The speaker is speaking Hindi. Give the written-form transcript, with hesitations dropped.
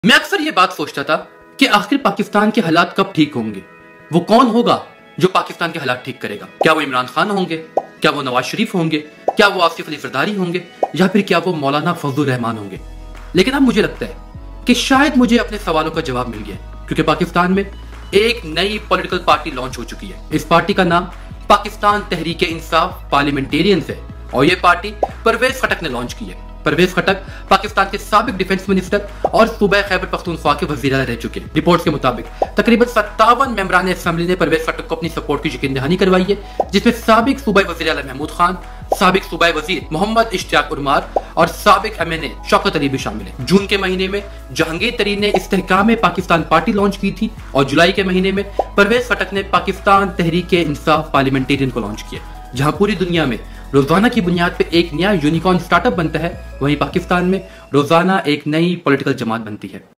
मैं अक्सर ये बात सोचता था कि आखिर पाकिस्तान के हालात कब ठीक होंगे। वो कौन होगा जो पाकिस्तान के हालात ठीक करेगा? क्या वो इमरान खान होंगे? क्या वो नवाज शरीफ होंगे? क्या वो आसिफ अली जरदारी होंगे? या फिर क्या वो मौलाना फजलुर रहमान होंगे? लेकिन अब मुझे लगता है कि शायद मुझे अपने सवालों का जवाब मिल गया, क्योंकि पाकिस्तान में एक नई पॉलिटिकल पार्टी लॉन्च हो चुकी है। इस पार्टी का नाम पाकिस्तान तहरीक इंसाफ पार्लियामेंटेरियंस है और ये पार्टी परवेज खटक ने लॉन्च की है। परवेज खटक पाकिस्तान के साबिक डिफेंस मिनिस्टर और सूबा खैबर पख्तूनख्वा के वज़ीर रह चुके हैं। रिपोर्ट्स के मुताबिक तकरीबन 57 मेंबरान असेंबली ने परवेज खटक को अपनी सपोर्ट की यकीन दहानी करवाई है, जिसमें साबिक सूबा वज़ीर आला महमूद खान, साबिक सूबा वज़ीर मोहम्मद इश्तियाक उमर और साबिक एमएनए शौकत अली भी शामिल है। जून के महीने में जहांगीर तरीन ने इस्तेहकाम पाकिस्तान पार्टी लॉन्च की थी और जुलाई के महीने में परवेज खटक ने पाकिस्तान तहरीक इंसाफ पार्लियामेंटेरियन को लॉन्च किया। जहां पूरी दुनिया में रोजाना की बुनियाद पे एक नया यूनिकॉर्न स्टार्टअप बनता है, वहीं पाकिस्तान में रोजाना एक नई पॉलिटिकल जमात बनती है।